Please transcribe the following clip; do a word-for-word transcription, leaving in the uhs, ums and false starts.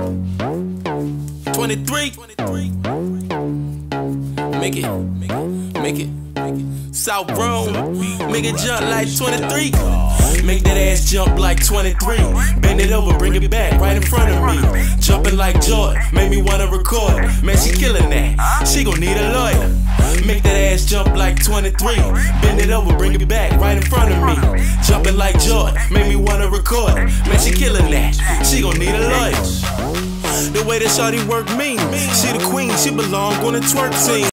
twenty-three. Make it, make it, make it. South Rome, make it jump like twenty-three. Make that ass jump like twenty-three. Bend it over, bring it back right in front of me. Jumping like Jordan, make me wanna record. Man, she killing that, she gon' need a lawyer. Make that ass jump like twenty-three. Bend it over, bring it back right in front of me. Jumping like Jordan, make me wanna record. Man, she killing that, she gon' need a lawyer. The way that shawty work mean, she the queen, she belong on the twerk team.